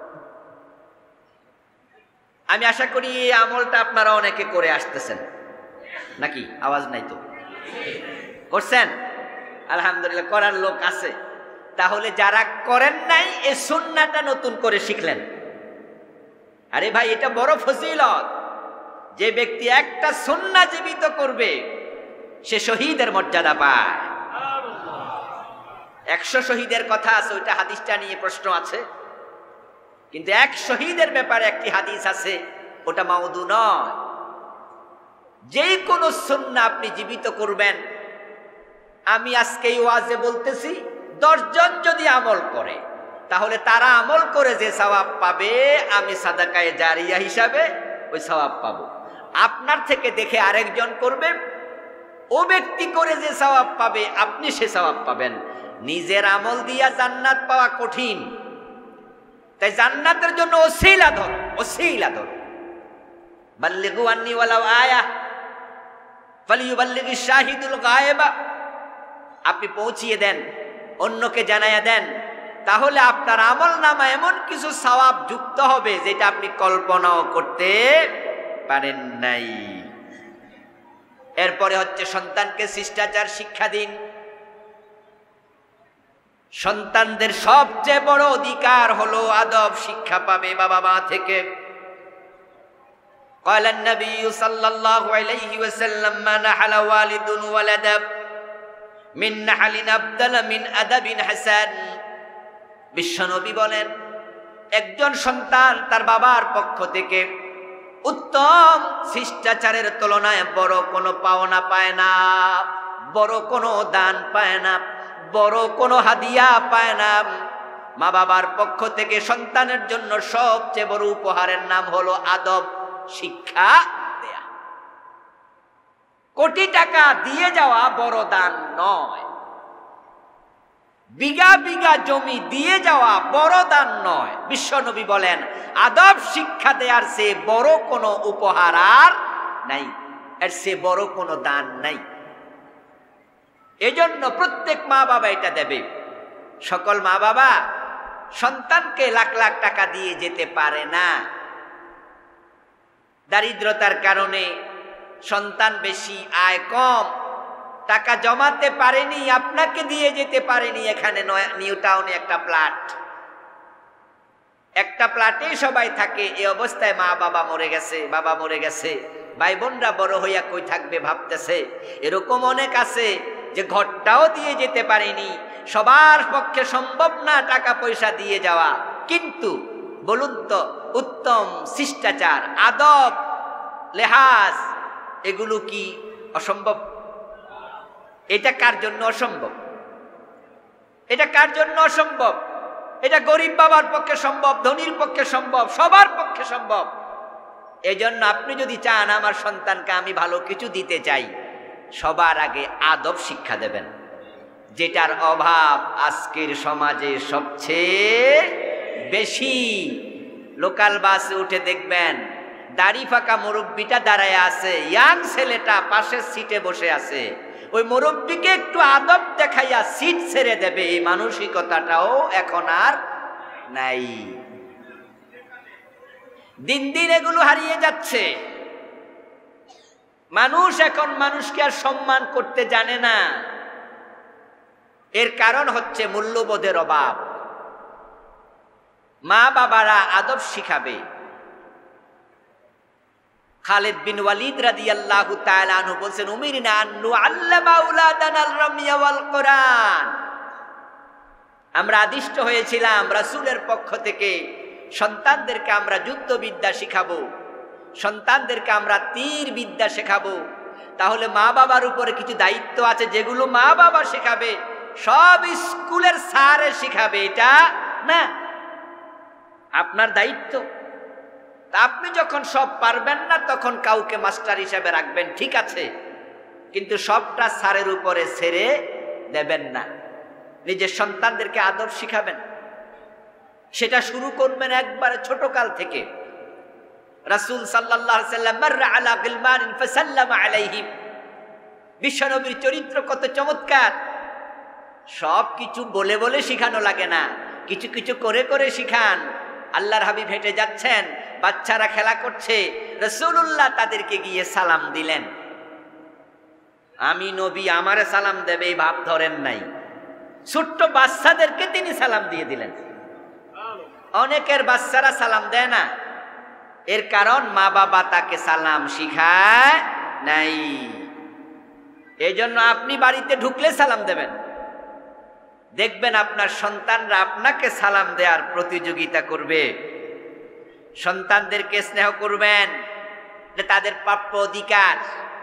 Speaker 1: আমি আশা করি এই আমলটা আপনারা অনেকে করে আসতেছেন নাকি? আওয়াজ নাই তো? করছেন? আলহামদুলিল্লাহ, করার লোক আছে। তাহলে যারা করেন নাই, এই সুন্নাহটা নতুন করে শিখলেন। আরে ভাই, এটা বড় ফজিলত। যে ব্যক্তি একটা সুন্নাহ জীবিত করবে সে শহীদের মর্যাদা পায়। 100 শহীদের কথা আছে, ওইটা হাদিসটা নিয়ে প্রশ্ন আছে, কিন্তু 1 শহীদের ব্যাপারে একটি হাদিস আছে, ওটা মাউদু নয়। যে কোনো সুন্নাহ আপনি জীবিত করবেন, আমি আজকে এই ওয়াজে বলতেছি, 10 জন যদি আমল করে, তাহলে তারা আমল করে যে সওয়াব পাবে, আমি সাদাকায়ে জারিয়া হিসাবে ওই সওয়াব পাবো। আপনার থেকে দেখে আরেকজন করবে, ও ব্যক্তি করে যে সওয়াব পাবে, আপনি সে সওয়াব পাবেন। নিজের আমল দিয়া জান্নাত পাওয়া কঠিন, তাই জান্নাতের জন্য ওসিলা ধরো, ওসিলা ধরো। বাল্লিগু আন্নি ওয়ালাউ আয়া ফালিয়ুবাল্লিগিশ শাহিদুল গায়েবা। আপনি পৌঁছিয়ে দেন, অন্যকে জানাইয়া দেন, তাহলে আপনার আমল নামা এমন কিছু সওয়াব যুক্ত হবে যেটা আপনি কল্পনাও করতে পারেন নাই। এরপরে হচ্ছে সন্তানকে শিষ্টাচার শিক্ষা দিন। সন্তানদের সবচেয়ে বড় অধিকার হলো আদব শিক্ষা পাবে বাবা মা থেকে। قال النبي صلى الله عليه وسلم ما نحل والد ولدا من نحل أبدل من أدب حسن। বিশ্বনবী বলেন, একজন সন্তান তার বাবার পক্ষ থেকে উত্তম শিষ্টাচারের তুলনায় বড় কোনো পাওনা পায় না, বড় কোনো দান পায় না, বড় কোনো হাদিয়া পায় না। মা বাবার পক্ষ থেকে সন্তানের জন্য সবচেয়ে বড় উপহারের নাম হলো আদব শিক্ষা দেয়া। কোটি টাকা দিয়ে যাওয়া বড় দান নয়, বিঘা বিঘা জমি দিয়ে যাওয়া বড় দান নয়। বিশ্বনবী বলেন, আদব শিক্ষা দেওয়ার চেয়ে বড় কোনো উপহার আর নাই, এর চেয়ে বড় কোনো দান নাই। এজন্য প্রত্যেক মা বাবা এটা দেবে। সকল মা বাবা সন্তানকে লাখ লাখ টাকা দিয়ে যেতে পারে না। দারিদ্রতার কারণে সন্তান বেশি, আয় কম, টাকা জমাতে পারেনি, আপনাকে দিয়ে যেতে পারেনি। এখানে নিউ টাউনে একটা প্লাটে সবাই থাকে। এই অবস্থায় মা বাবা মরে গেছে, বাবা মরে গেছে, ভাই বোনরা বড় হইয়া কই থাকবে ভাবতেছে। এরকম অনেক আছে যে ঘরটাও দিয়ে যেতে পারেনি। সবার পক্ষে সম্ভব না টাকা পয়সা দিয়ে যাওয়া, কিন্তু বলুন তো, উত্তম শিষ্টাচার, আদব, লেহাজ, এগুলো কি অসম্ভব? এটা কার জন্য অসম্ভব? এটা কার জন্য অসম্ভব? এটা গরিব বাবার পক্ষে সম্ভব, ধনীর পক্ষে সম্ভব, সবার পক্ষে সম্ভব। এজন্য আপনি যদি চান আমার সন্তানকে আমি ভালো কিছু দিতে চাই, সবার আগে আদব শিক্ষা দেবেন। যেটার অভাব আজকের সমাজে সবচেয়ে বেশি। লোকাল বাসে উঠে দেখবেন দাড়ি ফাঁকা মুরব্বিটা দাঁড়ায় আছে, ইয়াং ছেলেটা পাশের সিটে বসে আছে। ওই মুরব্বিকে একটু আদব দেখাইয়া সিট ছেড়ে দেবে, এই মানসিকতাটাও এখন আর নাই। দিন দিন এগুলো হারিয়ে যাচ্ছে। মানুষ এখন মানুষকে আর সম্মান করতে জানে না। এর কারণ হচ্ছে মূল্যবোধের অভাব। মা বাবারা আদব শিখাবে। খালিদ বিন ওয়ালিদ রাদিয়াল্লাহু তাআলা আনহু বলেন, উমিরনা আন নুআল্লিমা আওলাদানাল রামিয়া ওয়াল কুরআন। আমরা আদিষ্ট হয়েছিলাম রাসূলের পক্ষ থেকে সন্তানদেরকে আমরা যুদ্ধবিদ্যা শিখাবো, সন্তানদেরকে আমরা তীর বিদ্যা শেখাবো। তাহলে মা বাবার উপরে কিছু দায়িত্ব আছে, যেগুলো মা বাবা শেখাবে সব স্কুলের স্যারে শিখাবে, এটা না আপনার দায়িত্ব। তা আপনি যখন সব পারবেন না তখন কাউকে মাস্টার হিসাবে রাখবেন, ঠিক আছে, কিন্তু সবটা স্যারের উপরে ছেড়ে দেবেন না। নিজের সন্তানদেরকে আদব শিখাবেন, সেটা শুরু করবেন একবারে ছোটকাল থেকে। রাসূল সাল্লাল্লাহু আলাইহি ওয়াসাল্লাম মাররা আলা গিলমানিন ফাসাল্লামা আলাইহিম। বিশ্বনবীর চরিত্র কত চমৎকার। সব কিছু বলে বলে শিখানো লাগে না, কিছু কিছু করে করে শিখান। আল্লাহর হাবিব হেঁটে যাচ্ছেন, বাচ্চারা খেলা করছে, রাসূলুল্লাহ তাদেরকে গিয়ে সালাম দিলেন। আমি নবী, আমারে সালাম দেবে এই ভাব ধরেন নাই, ছোট্ট বাচ্চাদেরকে তিনি সালাম দিয়ে দিলেন। অনেকের বাচ্চারা সালাম দেয় না, এর কারণ মা বাবা তাকে সালাম শিখায় নাই। এই জন্য আপনি বাড়িতে ঢুকলে সালাম দেবেন, দেখবেন আপনার সন্তানরা আপনাকে সালাম দেওয়ার প্রতিযোগিতা করবে। সন্তানদেরকে স্নেহ করবেন, তাদের প্রাপ্য অধিকার।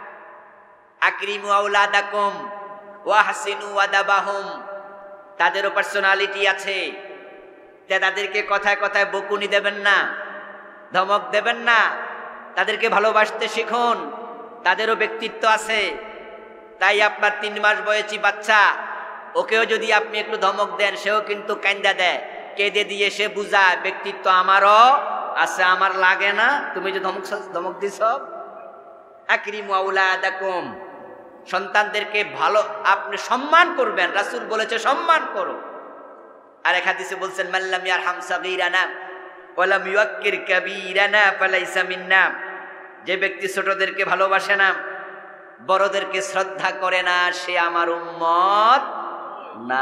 Speaker 1: আকরিমু আওলাদাকুম ওয়া হাসিনু আদাবাহুম। তাদেরও পার্সোনালিটি আছে, তাদেরকে কথায় কথায় বকুনি দেবেন না, ধমক দেবেন না, তাদেরকে ভালোবাসতে শিখুন, তাদেরও ব্যক্তিত্ব আছে। তাই আপনার 3 মাস বয়সী বাচ্চা, ওকেও যদি আপনি একটু ধমক দেন, সেও কিন্তু কান্দা দেয়, কেঁদে দিয়ে সে বুঝায় ব্যক্তিত্ব আমারও আছে, আমার লাগে না, তুমি যে ধমক দিছ। আকরিমু আওলাদাকুম। সন্তানদেরকে ভালো আপনি সম্মান করবেন, রাসূল বলেছে সম্মান করো। আর এক হাদিসে বলছেন, মাল্লাম ইয়ারহাম সাগীরানা ওয়া লাম ইউক্কির কাবীরানা ফালাইসা মিন্না। যে ব্যক্তি ছোটদেরকে ভালোবাসে না, বড়দেরকে শ্রদ্ধা করে না, সে আমার উম্মত না।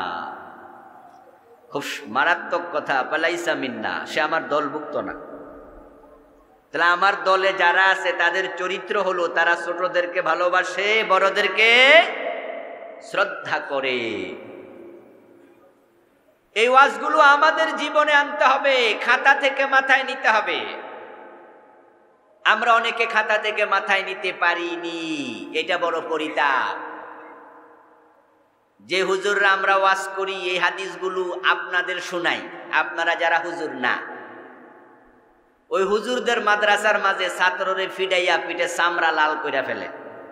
Speaker 1: খুব মারাত্মক কথা, ফালাইসা মিন্না, সে আমার দলভুক্ত না। তাহলে আমার দলে যারা আছে তাদের চরিত্র হলো তারা ছোটদেরকে ভালোবাসে, বড়দেরকে শ্রদ্ধা করে। এই ওয়াজগুলো আমাদের জীবনে আনতে হবে, খাতা থেকে মাথায় নিতে হবে। আমরা অনেকে খাতা থেকে মাথায় নিতে পারিনি, এটা বড় পরিতাপ। যে হুজুররা আমরা ওয়াজ করি, এই হাদিসগুলো আপনাদের শোনাই, আপনারা যারা হুজুর না, ওই হুজুরদের মাদ্রাসার মাঝে ছাত্ররে ফিডাইয়া পিঠে চামড়া লাল কইরা ফেলে,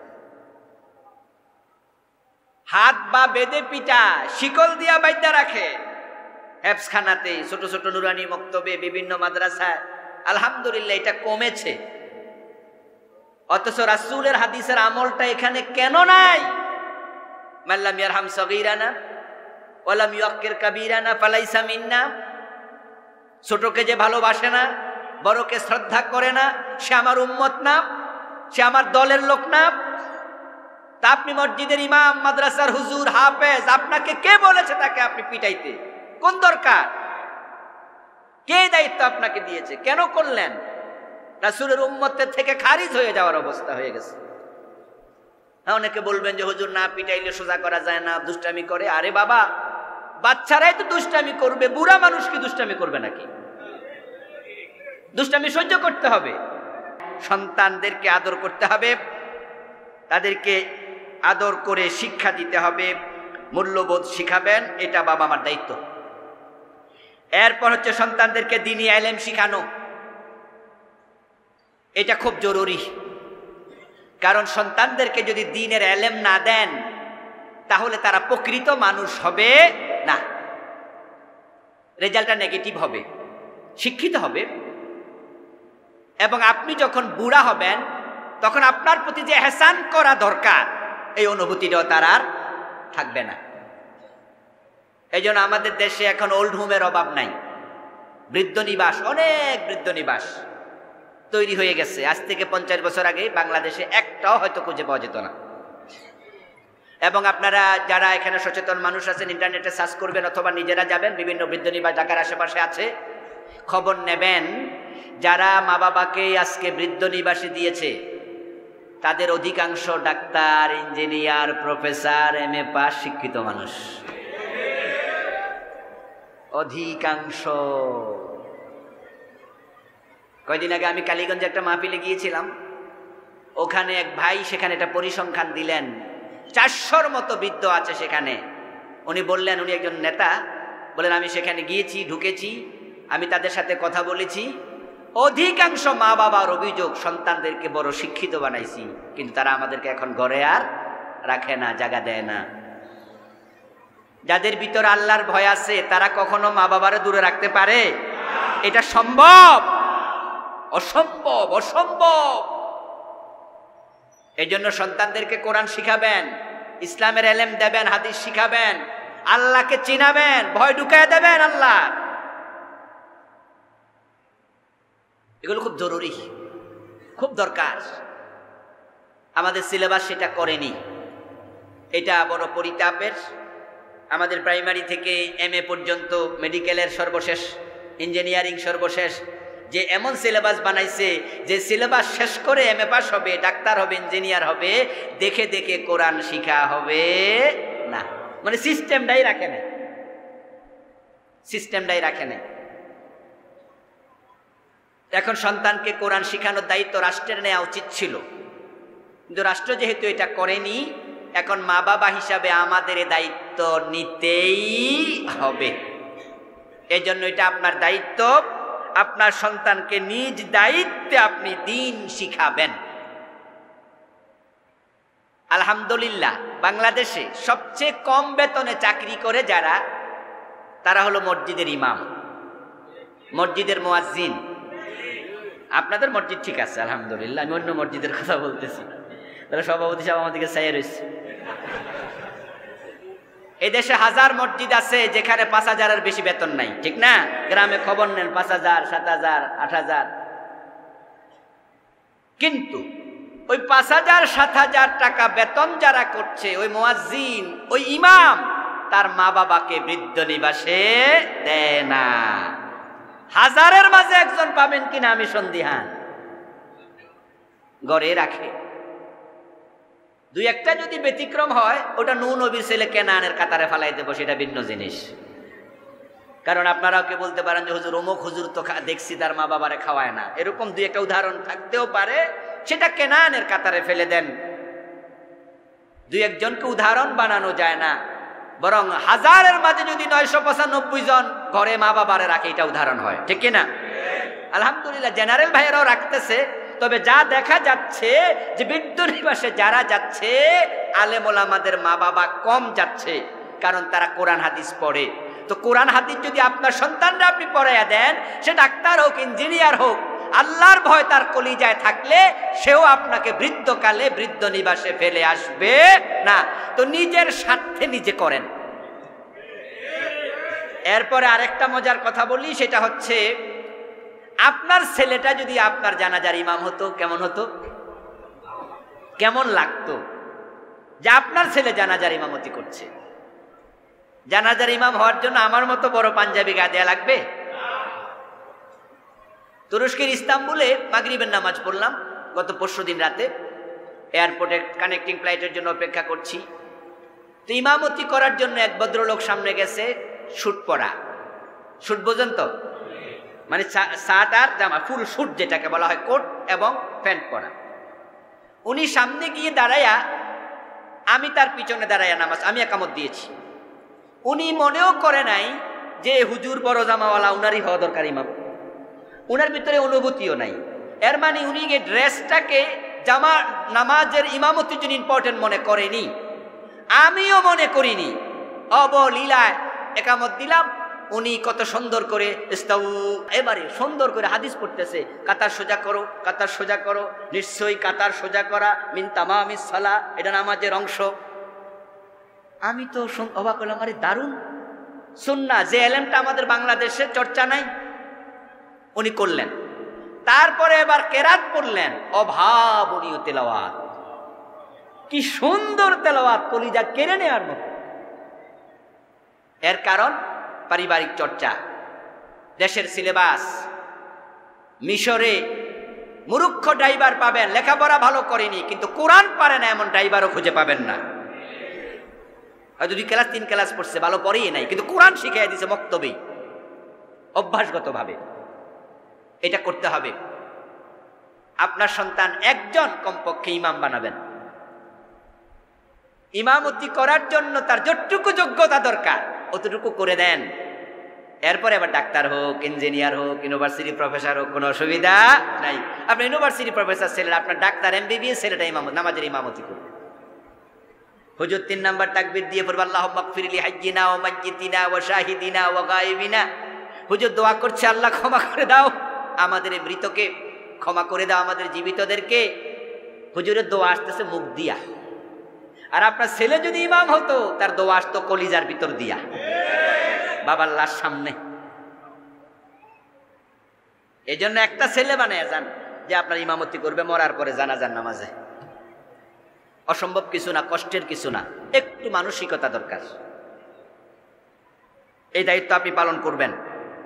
Speaker 1: হাত বা বেঁধে পিটা শিকল দিয়া বাইদ্যা রাখে। হেফজখানাতে, ছোট ছোট নুরানি মক্তবে, বিভিন্ন মাদ্রাসায় আলহামদুলিল্লাহ এটা কমেছে। অথচ রাসূলের হাদিসের আমলটা এখানে কেন নাই? মাল্লাম ইয়ারহাম সাগীরানা ওয়া লাম ইউক্কির কাবীরানা ফালাইসা মিন্না। ছোটকে যে ভালোবাসে না, বড়কে শ্রদ্ধা করে না, সে আমার উম্মত না, সে আমার দলের লোক না। তা আপনি মসজিদের ইমাম, মাদ্রাসার হুজুর, হাফেজ, আপনাকে কে বলেছে তাকে আপনি পিটাইতে? কোন দরকার? কে দায়িত্ব আপনাকে দিয়েছে? কেন করলেন? রাসূলের উম্মতের থেকে খারিজ হয়ে যাওয়ার অবস্থা হয়ে গেছে। অনেকে বলবেন যে হুজুর না পিটাইলে সোজা করা যায় না, দুষ্টামি করে। আরে বাবা, বাচ্চারাই তো দুষ্টামি করবে, বুড়া মানুষ কি দুষ্টামি করবে নাকি? দুষ্টামি সহ্য করতে হবে। সন্তানদেরকে আদর করতে হবে, তাদেরকে আদর করে শিক্ষা দিতে হবে, মূল্যবোধ শিখাবেন, এটা বাবা মার দায়িত্ব। এরপর হচ্ছে সন্তানদেরকে দ্বীনি ইলম শিখানো, এটা খুব জরুরি। কারণ সন্তানদেরকে যদি দ্বীনের ইলম না দেন, তাহলে তারা প্রকৃত মানুষ হবে না, রেজাল্টটা নেগেটিভ হবে, শিক্ষিত হবে। এবং আপনি যখন বুড়া হবেন তখন আপনার প্রতি যে এহসান করা দরকার এই অনুভূতিটাও তার আর থাকবে না। এই জন্য আমাদের দেশে এখন ওল্ড হোমের অভাব নাই, বৃদ্ধ নিবাস, অনেক বৃদ্ধ নিবাস তৈরি হয়ে গেছে। আজ থেকে 50 বছর আগে বাংলাদেশে একটাও হয়তো খুঁজে পাওয়া যেত না। এবং আপনারা যারা এখানে সচেতন মানুষ আছেন ইন্টারনেটে সার্চ করবেন অথবা নিজেরা যাবেন, বিভিন্ন বৃদ্ধ নিবাস ঢাকার আশেপাশে আছে, খবর নেবেন যারা মা বাবাকে আজকে বৃদ্ধ নিবাসে দিয়েছে তাদের অধিকাংশ doctor, engineer, professor, MA pass শিক্ষিত মানুষ, অধিকাংশ। কয়দিন আগে আমি কালীগঞ্জে একটা মাহফিলে গিয়েছিলাম, ওখানে এক ভাই সেখানে একটা পরিসংখ্যান দিলেন, 400-র মতো বৃদ্ধ আছে সেখানে। উনি বললেন, উনি একজন নেতা, বলেন আমি সেখানে গিয়েছি, ঢুকেছি, আমি তাদের সাথে কথা বলেছি, অধিকাংশ মা বাবার অভিযোগ সন্তানদেরকে বড় শিক্ষিত বানাইছি, কিন্তু তারা আমাদেরকে এখন ঘরে আর রাখে না, জায়গা দেয় না। যাদের ভিতরে আল্লাহর ভয় আছে তারা কখনো মা বাবারে দূরে রাখতে পারে? এটা সম্ভব? অসম্ভব, অসম্ভব। এই জন্য সন্তানদেরকে কোরআন শিখাবেন, ইসলামের এলেম দেবেন, হাদিস শিখাবেন, আল্লাহকে চিনাবেন, ভয় ঢুকায় দেবেন আল্লাহ। এগুলো খুব জরুরি, খুব দরকার। আমাদের সিলেবাস সেটা করেনি, এটা বড় পরিতাপের। আমাদের প্রাইমারি থেকে MA পর্যন্ত, মেডিকেলের সর্বশেষ, ইঞ্জিনিয়ারিং সর্বশেষ, যে এমন সিলেবাস বানাইছে যে সিলেবাস শেষ করে MA পাস হবে, ডাক্তার হবে, ইঞ্জিনিয়ার হবে, দেখে দেখে কোরআন শিখা হবে না। মানে সিস্টেমটাই রাখে না, সিস্টেমটাই রাখে না। এখন সন্তানকে কোরআন শিখানোর দায়িত্ব রাষ্ট্রের নেওয়া উচিত ছিল, কিন্তু রাষ্ট্র যেহেতু এটা করেনি, এখন মা বাবা হিসাবে আমাদের এই দায়িত্ব নিতেই হবে। এই জন্য এটা আপনার দায়িত্ব, আপনার সন্তানকে নিজ দায়িত্বে আপনি দ্বীন শিখাবেন। আলহামদুলিল্লাহ, বাংলাদেশে সবচেয়ে কম বেতনে চাকরি করে যারা, তারা হলো মসজিদের ইমাম, মসজিদের মুয়াজ্জিন। আপনাদের মসজিদ ঠিক আছে আলহামদুলিল্লাহ, আমি অন্য মসজিদের কথা বলতেছি। তারা সভাপতি সাহেব আমাদেরকে চাইয়ে রয়েছে। এদেশে 1000 মসজিদ আছে যেখানে 5000-এর বেশি বেতন নাই, ঠিক না? গ্রামে খবর নেন 5000, 7000, 8000। কিন্তু ওই 5000, 7000 টাকা বেতন যারা করছে, ওই মুয়াজ্জিন, ওই ইমাম, তার মা বাবাকে বৃদ্ধ নিবাসে দেয় না। 1000-এর মাঝে একজন পাবেন কিনা আমি সন্দিহান। ঘরে রাখে। 2-1টা যদি ব্যতিক্রম হয়, ওটা নূহ নবীর ছেলে কেনানের কাতারে ফালাই দেবো, সেটা ভিন্ন জিনিস। কারণ আপনারাও কে বলতে পারেন যে হুজুর অমুক হুজুর তো দেখছি তার মা বাবারে খাওয়ায় না, এরকম 2-1টা উদাহরণ থাকতেও পারে, সেটা কেনানের কাতারে ফেলে দেন। 2-1 জনকে উদাহরণ বানানো যায় না, বরং 1000-এর মাঝে যদি 995 জন ঘরে মা বাবারে রাখে, এটা উদাহরণ হয়, ঠিক কিনা? আলহামদুলিল্লাহ, জেনারেল ভাইয়েরাও রাখতেছে। তবে যা দেখা যাচ্ছে যে বৃদ্ধ নিবাসে যারা যাচ্ছে, আলেম ওলামাদের মা বাবা কম যাচ্ছে, কারণ তারা কোরআন হাদিস পড়ে। তো কোরআন হাদিস যদি আপনার সন্তানরা আপনি পড়াইয়া দেন, সে ডাক্তার হোক, ইঞ্জিনিয়ার হোক, আল্লাহর ভয় তার কলিজায় থাকলে সেও আপনাকে বৃদ্ধকালে বৃদ্ধ নিবাসে ফেলে আসবে না। তো নিজের স্বার্থে নিজে করেন। এরপরে আরেকটা মজার কথা বলি, সেটা হচ্ছে আপনার ছেলেটা যদি আপনার জানাজার ইমাম হতো, কেমন হতো? কেমন লাগতো যে আপনার ছেলে জানাজার ইমামতি করছে? জানাজার ইমাম হওয়ার জন্য আমার মতো বড় পাঞ্জাবি গা দেয়া লাগবে? তুরস্কের ইস্তাম্বুলে মাগরিবের নামাজ পড়লাম গত পরশুদিন রাতে, এয়ারপোর্টে কানেক্টিং ফ্লাইটের জন্য অপেক্ষা করছি। তো ইমামতি করার জন্য এক ভদ্রলোক সামনে গেছে, শুট পরা। শুট বোঝেন তো? মানে শার্ট আর জামা, ফুল শুট যেটাকে বলা হয়, কোট এবং প্যান্ট পরা। উনি সামনে গিয়ে দাঁড়াইয়া, আমি তার পিছনে দাঁড়াইয়া নামাজ, আমি একামত দিয়েছি। উনি মনেও করে নাই যে হুজুর বড় জামাওয়ালা, উনারই হওয়া দরকার ইমাম। উনার ভিতরে অনুভূতিও নাই। এর মানে উনি এই ড্রেসটাকে নামাজের ইমামতির জন্য ইম্পর্টেন্ট মনে করেনি। আমিও মনে করিনি, অবলীলায় একামত দিলাম, উনি কত সুন্দর করে ইস্তাউ, এবারে সুন্দর করে হাদিস পড়তেছে, কাতার সোজা করো, কাতার সোজা করো। নিশ্চয়ই কাতার সোজা করা মিন তামামিস সালাহ, এটা নামাজের অংশ। আমি তো অবাক হলাম, আরে দারুণ সুন্নাহ, যে এলেমটা আমাদের বাংলাদেশে চর্চা নাই, উনি করলেন। তারপরে এবার কেরাত পড়লেন, অভাবনীয় তেলাওয়াত, কি সুন্দর তেলাওয়াত, কলিজা কেড়ে নেওয়ার মতো। এর কারণ পারিবারিক চর্চা, দেশের সিলেবাস। মিশরে মূর্খ ড্রাইভার পাবেন, লেখাপড়া ভালো করেনি কিন্তু কোরআন পারে না, এমন ড্রাইভারও খুঁজে পাবেন না। হয়তো 2 ক্লাস 3 ক্লাস পড়ছে, ভালো পড়েই নাই, কিন্তু কোরআন শিখিয়ে দিছে মক্তবেই, অভ্যাসগতভাবে। এটা করতে হবে। আপনার সন্তান একজন কমপক্ষে ইমাম বানাবেন। ইমামতি করার জন্য তার যতটুকু যোগ্যতা দরকার অতটুকু করে দেন। এরপরে আবার ডাক্তার হোক, ইঞ্জিনিয়ার হোক, ইউনিভার্সিটি প্রফেসর হোক, কোনো অসুবিধা নাই। আপনি ইউনিভার্সিটি প্রফেসর ছেলেরা, আপনার ডাক্তার এমবিবিএস ছেলেটা নামাজের ইমামতি করবে। হুজুর 3 নাম্বার তাকবীর দিয়ে পড়বে, আল্লাহুম্মা গফিরলি হাইয়িনা ওয়া মাইয়িতিনা ওয়া শাহিদিনা ওয়া গায়িবিনা। হুজুর দোয়া করছে, আল্লাহ ক্ষমা করে দাও আমাদের মৃতকে, ক্ষমা করে দাও আমাদের জীবিতদেরকে। হুজুরের দোয়া আসতেছে মুখ দিয়া। আর আপনার ছেলে যদি ইমাম হতো, তার দোয়া আসতো কলিজার ভিতর দিয়া, বাবার লাশ সামনে। এই জন্য একটা ছেলে বানায় যান যে আপনার ইমামতি করবে মরার পরে জানাজার নামাজে। অসম্ভব কিছু না, কষ্টের কিছু না, একটু মানসিকতা দরকার। এই দায়িত্ব আপনি পালন করবেন।